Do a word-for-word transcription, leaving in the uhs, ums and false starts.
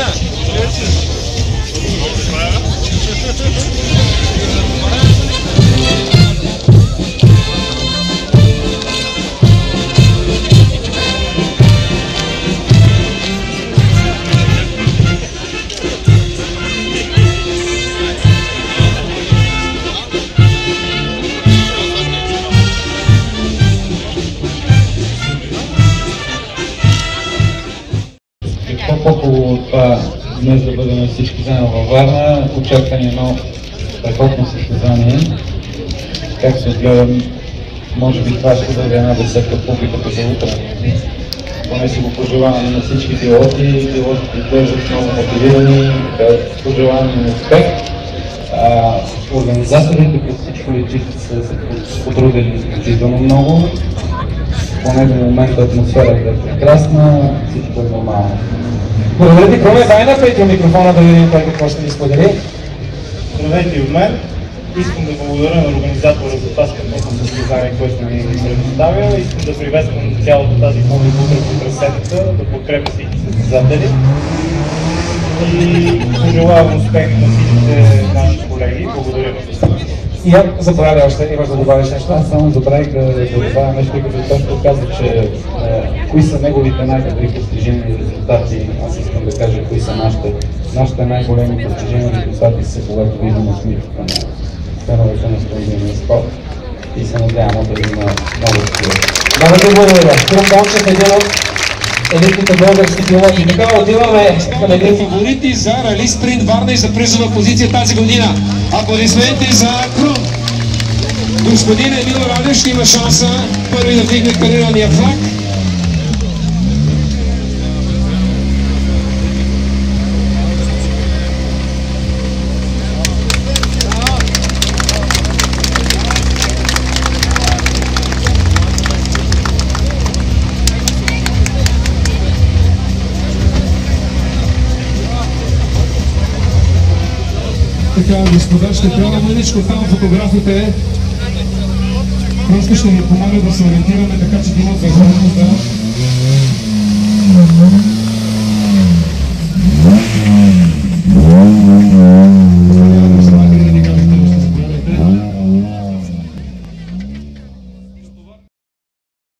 Ивана! По-хубаво от това днес да бъдем всички заедно във Варна, очакване едно страхотно състезание. Как се отгледам, може би това ще бъде една десетка публиката за утре. Поне си го пожелаваме на всички пилоти, пилотите изглеждат много мотивирани, пожелаваме им успех. А, организаторите през всичко личи са се потрудили изключително много. Поне до момента атмосферата е прекрасна, всичко е нормално. Благодаря ти, Кроме. Дай напред микрофона да видим той какво ще ни сподели. Здравейте от мен. Искам да благодаря на организатора за това страхотно състезание, което ни предоставя. Искам да приветствам цялата тази публика по трасетата, да подкрепя всички състезатели. И пожелавам успех на всичките наши колеги. Благодаря ви. И забравя още, имаш да добавиш нещо? Аз само забравих да, да добавя нещо, като точно казах, че е, кои са неговите най-добри постижения и резултати. Аз искам да кажа кои са нашите. Нашите най-големи постижения и резултати са, когато видим усмивката на феновете на спортния спорт. И се надявам да има много такива. Много ти благодаря. Крум Дончев е един от елитните български пилоти. И така отиваме към един фаворити за Рали Спринт Варна и за призова позиция тази година. Аплодисменти за Крум! Господин Емил Радев ще има шанса първи да вдигне карирания флаг. Така, господа, ще трябва мъничко там фотографите. Просто ще ни помага да се ориентираме, така че да имат възможност да...